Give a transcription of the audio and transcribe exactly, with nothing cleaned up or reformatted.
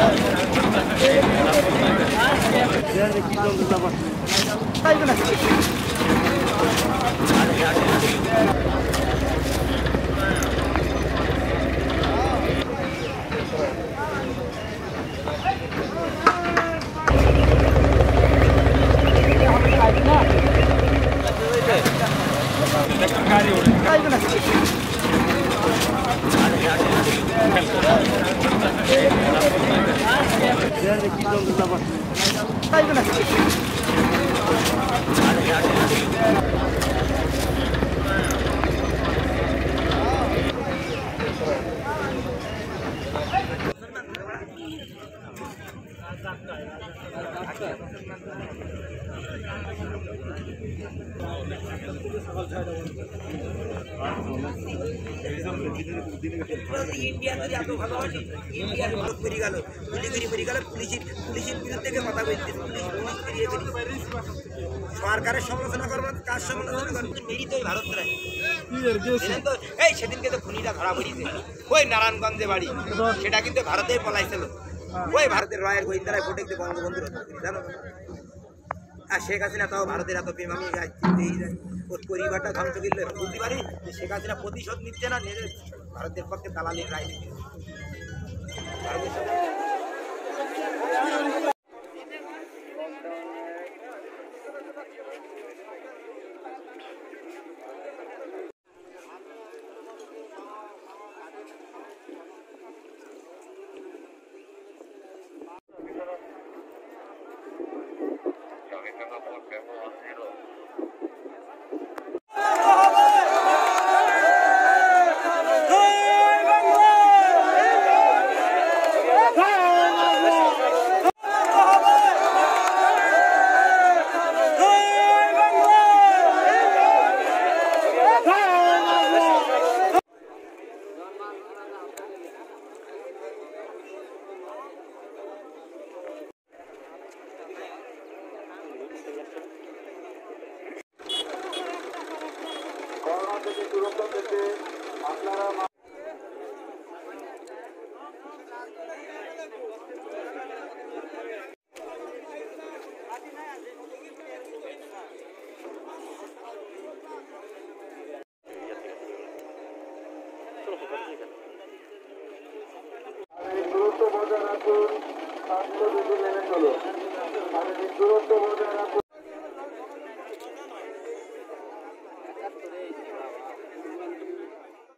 India যদি এত ভালোবাসি ইন্ডিয়ার ভারত বেরিয়ে গেল গুলিগুলি বেরিয়ে গেল পুলিশের পুলিশের বিরুদ্ধে কথা বলতে পুলিশ পুলিশ বেরিয়ে বেরিয়ে সরকারের সমালোচনা করবো কার সমালোচনা করবো বেরিয়ে তো ভারত রায় এই সেদিনকে তো খুনিটা ধরা পড়িয়েছে ওই নারায়ণগঞ্জে বাড়ি সেটা কিন্তু ভারতেই পলাইছিল ওই ভারতের রয়ের গোয়েন্দারায় ভোটে দিতে বঙ্গবন্ধুর জানো আর শেখ হাসিনা তাও ভারতের এত প্রেম আমি চিনতেই যাই ওর পরিবারটা ধ্বংস করলে বুঝতে পারি যে শেখ হাসিনা প্রতিশোধ নিচ্ছে না নিজের ভারতের পক্ষে দালালির রায় দিচ্ছে ভারতের সাথে দূরত্ব বজায় রাখুন, স্বাস্থ্যবিধি মেনে চলুন। দূরত্ব